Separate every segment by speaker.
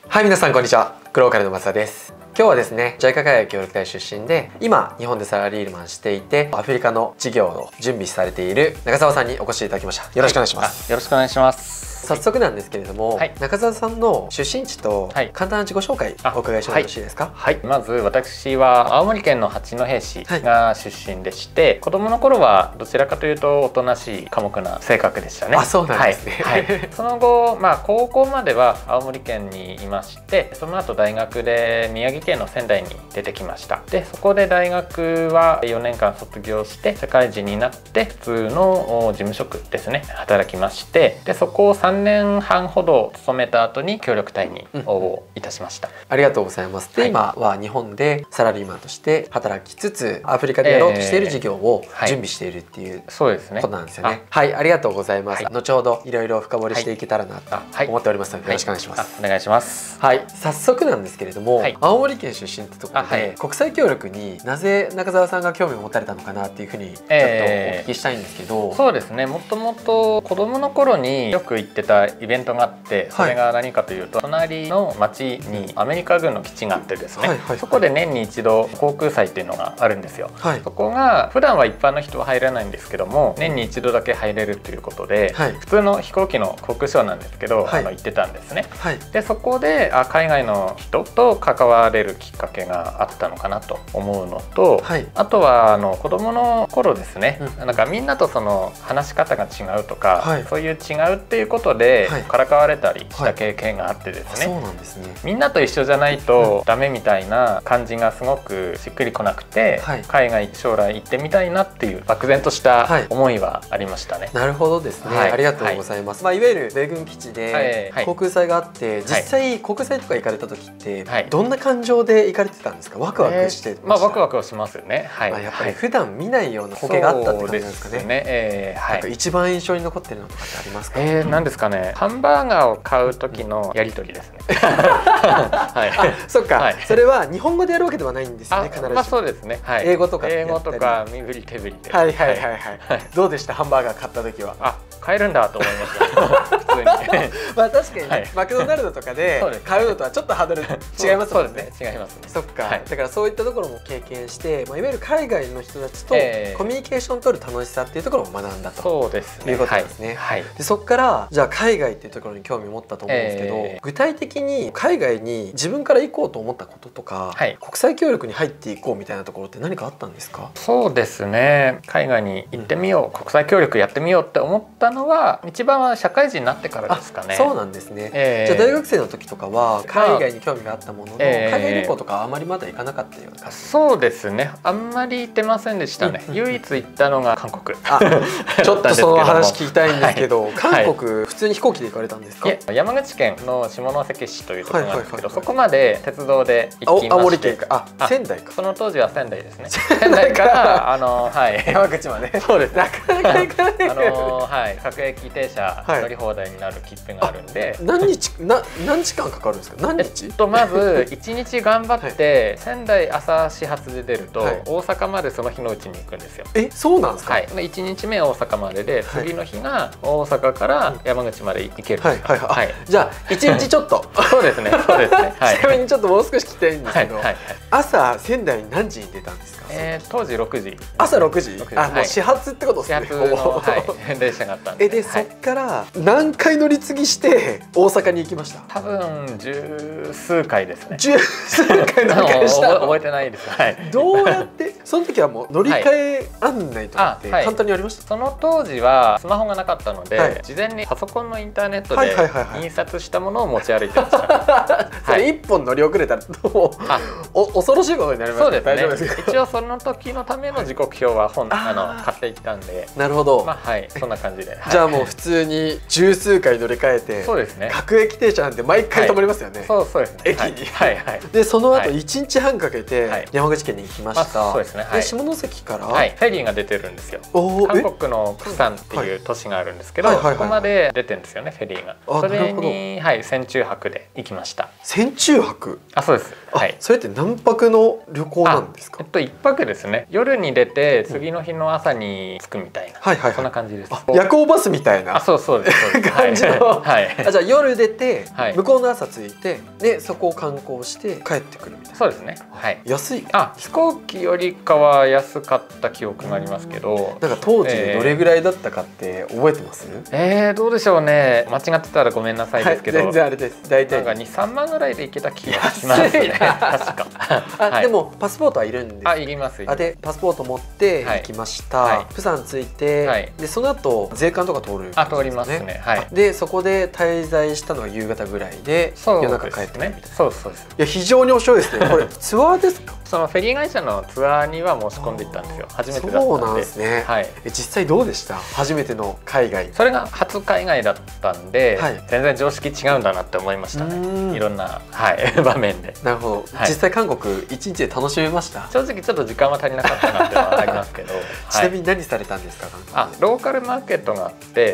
Speaker 1: はい、皆さんこんにちは。グローカルの松田です。今日はですね、JICA海外協力隊出身で、今日本でサラリーマンしていて、アフリカの事業を準備されている中澤さんにお越しいただきました。よろしくお願いします。
Speaker 2: よろしくお願いします。
Speaker 1: 早速なんですけれども、中澤さんの出身地と簡単な自己紹介お伺いしてもよろしいですか？
Speaker 2: はい、まず私は青森県の八戸市が出身でして、子供の頃はどちらかというとおとなしい寡黙な性格でしたね。
Speaker 1: あ、そうなんですね。
Speaker 2: その後、高校までは青森県にいまして、その後大学で宮城県の仙台に出てきました。で、そこで大学は4年間卒業して社会人になって普通の事務職ですね、働きまして、でそこを3年半ほど勤めた後に協力隊に応募いたしました。
Speaker 1: ありがとうございます。で、今は日本でサラリーマンとして働きつつ、アフリカでやろうとしている事業を準備しているっていうことなんですよね。はい、ありがとうございます。後ほどいろいろ深掘りしていけたらなと思っておりますので、よろしくお願いします。
Speaker 2: お願いします。
Speaker 1: はい、早速なんですけれども、青森県出身ってところで国際協力になぜ中澤さんが興味を持たれたのかなっていうふうにちょっとお聞きしたいんですけど。
Speaker 2: そうですね、もともと子供の頃によく行ってたイベントがあって、それが何かというと、隣の町にアメリカ軍の基地があってですね、そこで年に一度航空祭っていうのがあるんですよ。そこが普段は一般の人は入らないんですけども、年に一度だけ入れるということで、普通の飛行機の航空ショーなんですけど、行ってたんですね。でそこで海外の人と関われるきっかけがあったのかなと思うのと、あとは子供の頃ですね、なんかみんなとその話し方が違うとか、そういう違うっていうことでからかわれたりした経験があってですね、みんなと一緒じゃないとダメみたいな感じがすごくしっくりこなくて、海外将来行ってみたいなっていう漠然とした思いはありましたね。
Speaker 1: なるほどですね、ありがとうございます。いわゆる米軍基地で航空祭があって、実際国際とか行かれた時ってどんな感情で行かれてたんですか？ワクワクしてました？
Speaker 2: ワクワクはしますよね。
Speaker 1: やっぱり普段見ないような光景があったって感じなんですかね。一番印象に残ってるのとかってありますか？
Speaker 2: なんですかね、ハンバーガーを買う時のやり取りですね。
Speaker 1: そっか、それは日本語でやるわけではないんですよね、必ず。
Speaker 2: そうですね。
Speaker 1: 英語とか
Speaker 2: 身振り手振りで。
Speaker 1: どうでした？ハンバーガー買った時は。
Speaker 2: 買えるんだと思いました。普通に。
Speaker 1: 確かにマクドナルドとかで買うのとはちょっとハードル違いますもんね。
Speaker 2: 違いますね。
Speaker 1: そっか、だからそういったところも経験して、いわゆる海外の人たちとコミュニケーション取る楽しさっていうところを学んだと。そうですね。いうことですね。でそっからじゃあ海外っていうところに興味を持ったと思うんですけど、具体的に海外に自分から行こうと思ったこととか、国際協力に入っていこうみたいなところって何かあったんですか？
Speaker 2: そうですね、海外に行ってみよう、国際協力やってみようって思ったのは一番は社会人になってからですかね。
Speaker 1: そうなんですね。じゃあ大学生の時とかは海外に興味があったものの、海外旅行とかあまりまだ行かなかったような感じ？
Speaker 2: そうですね、あんまり行ってませんでしたね。唯一行ったのが韓国。
Speaker 1: ちょっとその話聞きたいんですけど、韓国普通に飛行機で行かれたんですか？
Speaker 2: 山口県の下関市というところなんですけど、そこまで鉄道で行きまして。
Speaker 1: 青森県か、仙台か。
Speaker 2: その当時は仙台ですね。仙台から
Speaker 1: 山口まで。
Speaker 2: そうです。
Speaker 1: なかなか行かない。
Speaker 2: 各駅停車乗り放題になる切符があるんで。
Speaker 1: 何時間かかるんですか？何日？
Speaker 2: まず1日頑張って仙台朝始発で出ると大阪までその日のうちに行くんですよ。
Speaker 1: そうなんですか？
Speaker 2: 1日目大阪までで、次の日が大阪から山口まで行ける。
Speaker 1: じゃあ1日ちょっと。
Speaker 2: そうですね。そうですね。
Speaker 1: ちなみにちょっともう少し聞きたいんですけど、朝仙台に何時に出たんですか？
Speaker 2: 当時6時。
Speaker 1: 朝6時？もう始発ってことですね。
Speaker 2: 始発の電車があったんで。
Speaker 1: でそっから何回乗り継ぎして大阪に行きました？
Speaker 2: 多分十数回ですね。
Speaker 1: 十数回乗り換えした。
Speaker 2: 覚えてないです。
Speaker 1: どうやってその時はもう乗り換え案内とかって簡単にありました？
Speaker 2: その当時はスマホがなかったので、事前にパソコンのインターネットで印刷したものを持ち歩いてました。
Speaker 1: それ1本乗り遅れたらもう恐ろしいことになりますね。
Speaker 2: 大丈夫ですか？一応その時のための時刻表は買っていったんで。
Speaker 1: なるほど。
Speaker 2: そんな感じで。
Speaker 1: じゃあもう普通に十数回乗り換えて、
Speaker 2: そうですね。
Speaker 1: 各駅停車なんて毎回止まりますよね。
Speaker 2: そうですね。
Speaker 1: 駅に。でその後1日半かけて山口県に行きました。
Speaker 2: ね。
Speaker 1: で下関から
Speaker 2: フェリーが出てるんですよ。韓国の釜山っていう都市があるんですけど、そこまで出てるんですよね、フェリーが。それに船中泊で行きました。
Speaker 1: 船中泊？
Speaker 2: あ、そうです。はい。
Speaker 1: それって何泊の旅行なんですか
Speaker 2: ？1泊ですね。夜に出て次の日の朝に着くみたいな、そんな感じです。
Speaker 1: 夜行バスみたいな。
Speaker 2: そうです
Speaker 1: 感じの。じゃあ夜出て向こうの朝着いて、でそこを観光して帰ってくるみたいな。
Speaker 2: そうですね。はい。
Speaker 1: 安い？
Speaker 2: 飛行機よりかは安かった記憶がありますけど、
Speaker 1: なんか当時どれぐらいだったかって覚えてます？
Speaker 2: どうでしょうね。間違ってたらごめんなさいですけど、
Speaker 1: 全然あれです。大体
Speaker 2: なんか2、3万ぐらいで行けた気がしますね。確か。
Speaker 1: でもパスポートはいるんです。
Speaker 2: いります。
Speaker 1: でパスポート持って行きました。釜山着いて、でその後税関とか通る。
Speaker 2: 通りますね。
Speaker 1: でそこで滞在したのが夕方ぐらいで夜中帰ってくるみたいな。
Speaker 2: そうです。
Speaker 1: いや非常に面白いですね。これツアーですか？
Speaker 2: そのフェリー会社のツアーには申し込んでいったんですよ。初めてだったんで。
Speaker 1: そうなんですね。実際どうでした？初めての海外。
Speaker 2: それが初海外だったんで、全然常識違うんだなって思いましたね。いろんな場面で。
Speaker 1: なるほど。実際韓国一日で楽しめました？
Speaker 2: 正直ちょっと時間は足りなかったなってはありますけど。
Speaker 1: ちなみに何されたんですか？
Speaker 2: ローカルマーケットがあって、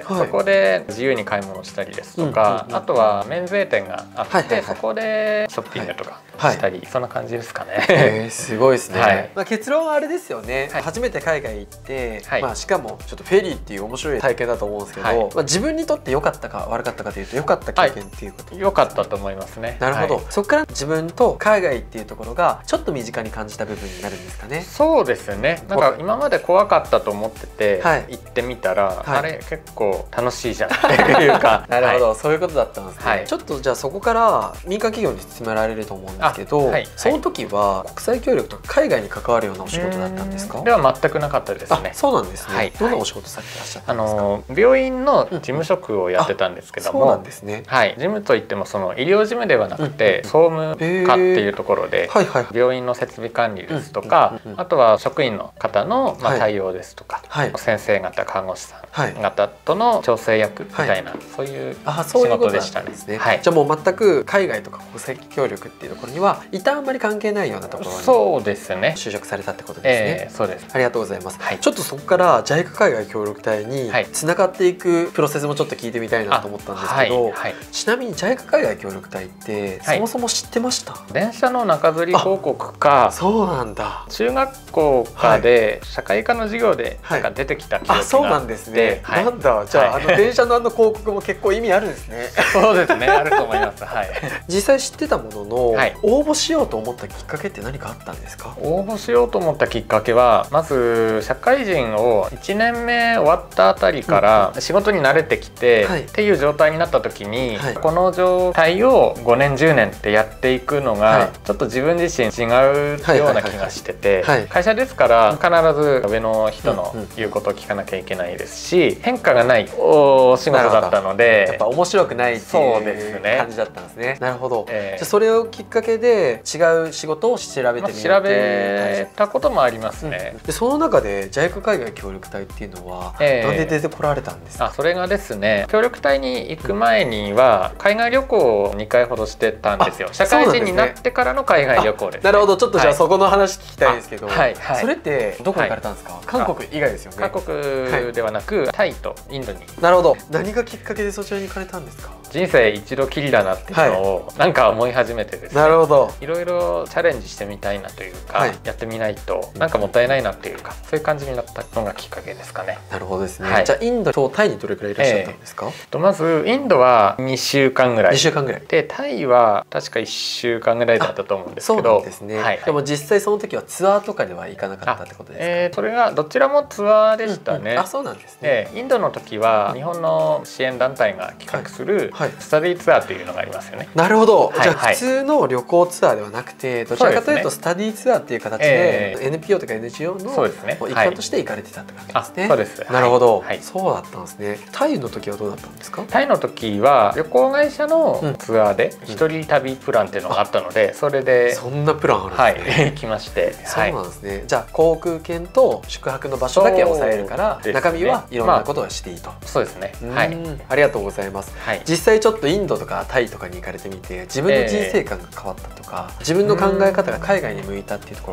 Speaker 2: そこで自由に買い物したりですとか、あとは免税店があって、そこでショッピングとかしたり、そんな感じですかね。
Speaker 1: すごいですね。結論はあれですよね。初めて海外行って、しかもちょっとフェリーっていう面白い体験だと思うんですけど、自分にとって良かったか悪かったかというと良かった経験っていうこと。
Speaker 2: 良かったと思いますね。
Speaker 1: なるほど。そこから自分と海外っていうところがちょっと身近に感じた部分になるんですかね。
Speaker 2: そうですね。なんか今まで怖かったと思ってて行ってみたら、あれ結構楽しいじゃんっていうか。
Speaker 1: なるほど、そういうことだったんですね。ちょっとじゃあそこから民間企業に進められると思うんですけど、その時は国際協力とか海外に関わるようなお仕事だったんですか？
Speaker 2: では全くなかったですね。
Speaker 1: そうなんですね。どんなお仕事されてらっしゃったんですか？
Speaker 2: 病院の事務職をやってたんですけども、
Speaker 1: そうなんですね。
Speaker 2: 事務といってもその医療事務ではなくて総務課っていうところで病院の設備管理ですとか、あとは職員の方の対応ですとか、先生方看護師さん方との調整役みたいな、そういう仕事でしたね。じ
Speaker 1: ゃあもう全く海外とか国際協力っていうところには一旦あんまり関係ないようなところに就職されたってことですね。
Speaker 2: そうです。
Speaker 1: ありがとうございます。ちょっとそこから JICA 海外協力隊につながっていくプロセスもちょっと聞いてみたいなと思ったんですけど、ちなみに JICA 海外協力隊ってそもそも知ってました？
Speaker 2: 電車の中吊り広告か、
Speaker 1: そうなんだ。
Speaker 2: 中学校かで社会科の授業でなんか出てきた記憶があって、
Speaker 1: そうなんですね。なんだ、じゃあ電車の広告も結構意味あるんですね。
Speaker 2: そうですね、あると思います。
Speaker 1: 実際知ってたものの、応募しようと思ったきっかけって何かあったんですか？
Speaker 2: 応募しようと思ったきっかけは、まず社会人を1年目終わったあたりから仕事に慣れてきてっていう状態になった時に、この状態を5年10年ってやっていくのがちょっと自分自身違うような気がしてて、会社ですから必ず上の人の言うことを聞かなきゃいけないですし、変化がないお仕事だったので、
Speaker 1: やっぱ面白くないっていう感じだったんですね。なるほど。じゃあそれをきっかけで違う仕事を調べてみようっていう。
Speaker 2: 調べたこともありますね。
Speaker 1: でその中で JICA 海外協力隊っていうのはなんで出てこられたんですか？
Speaker 2: それがですね、協力隊に行く前には海外旅行を2回ほどしてたんですよ。社会人になってからの海外旅行です。
Speaker 1: なるほど。ちょっとじゃあそこの話聞きたいですけど、それってどこ行かれたんですか？韓国以外ですよね。
Speaker 2: 韓国ではなくタイとインドに。
Speaker 1: なるほど。何がきっかけでそちらに行かれたんですか？
Speaker 2: 人生一度きりだなっていうのをなんか思い始めてですね。
Speaker 1: なるほど。
Speaker 2: いろいろチャレンジしてみたいなというか、やってみないとなんかもったいないなっていうか、そういう感じになったのがきっかけですかね。
Speaker 1: なるほどですね。じゃあインドとタイにどれくらいいらっしゃったんですか？
Speaker 2: まずインドは2週間ぐらい。
Speaker 1: 2週間ぐらい。
Speaker 2: でタイは確か1週間ぐらいだったと思うんですけど。
Speaker 1: そうなんですね。でも実際その時はツアーとかでは行かなかったってことですか？
Speaker 2: それがどちらもツアーでしたね。
Speaker 1: そうなんですね。
Speaker 2: インドの時は日本の支援団体が企画するスタディツアーというのがありますよね。
Speaker 1: なるほど。じゃあ普通の旅行ツアーではなくて、どちらかというとスタディツアーっていう形で NPO とか NGO の一環として行かれてたって感じですね。
Speaker 2: そうです。
Speaker 1: なるほど。そうだったんですね。タイの時はどうだったんですか？
Speaker 2: タイの時は旅行会社のツアーで一人旅プランっていうのがあったので、それで
Speaker 1: そんなプランあるんですね。
Speaker 2: 行きまして。
Speaker 1: そうなんですね。じゃあ航空券と宿泊の場所だけは抑えるから、中身はいろんなことがしていいと。
Speaker 2: そうですね。
Speaker 1: ありがとうございます。実際ちょっとインドとかタイとかに行かれてみて、自分の人生観が変わったとか、自分の考え方が海外に向いたっていうところがあったりした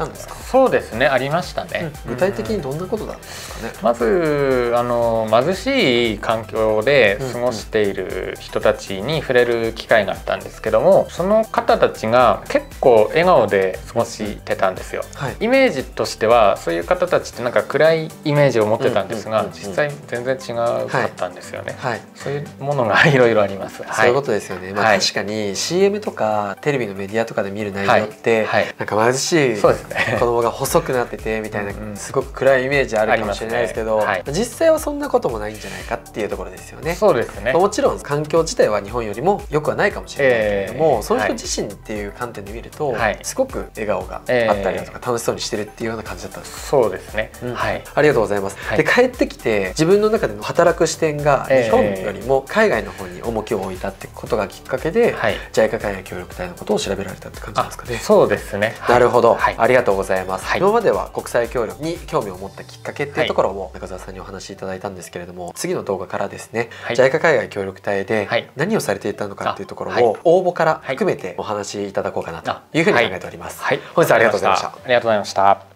Speaker 1: たんですか？
Speaker 2: そうですね、ありましたね。
Speaker 1: 具体的にどんなことだったんですかね？
Speaker 2: まず貧しい環境で過ごしている人たちに触れる機会があったんですけども、その方たちが結構笑顔で過ごしてたんですよ。イメージとしてはそういう方たちってなんか暗いイメージを持ってたんですが、実際全然違うかったんですよね。そういうものがいろいろあります。
Speaker 1: そういうことですよね。確かに CM とかテレビのメディアとかで見る内容って、なんか貧しい子供が細くなっててみたいなすごく暗いイメージあるかもしれないですけど、実際はそんなこともないんじゃないかっていうところですよね。
Speaker 2: そうですね。
Speaker 1: もちろん環境自体は日本よりも良くはないかもしれないけれども、その人自身っていう観点で見るとすごく笑顔があったりだとか楽しそうにしてるっていうような感じだったんですか？
Speaker 2: そうですね。
Speaker 1: ありがとうございます。で帰ってきて自分の中での働く視点が日本よりも海外の方に重きを置いたってことがきっかけで JICA 海外協力隊のことを調べられたって感じですかね？そうですね。なるほど、ありがとうございます。今までは国際協力に興味を持ったきっかけっていうところを中澤さんにお話しいただいたんですけれども、次の動画からですね JICA 海外協力隊で何をされていたのかっていうところを応募から含めてお話しいただこうかなというふうに考えております。本日はありがとうございました。
Speaker 2: ありがとうございました。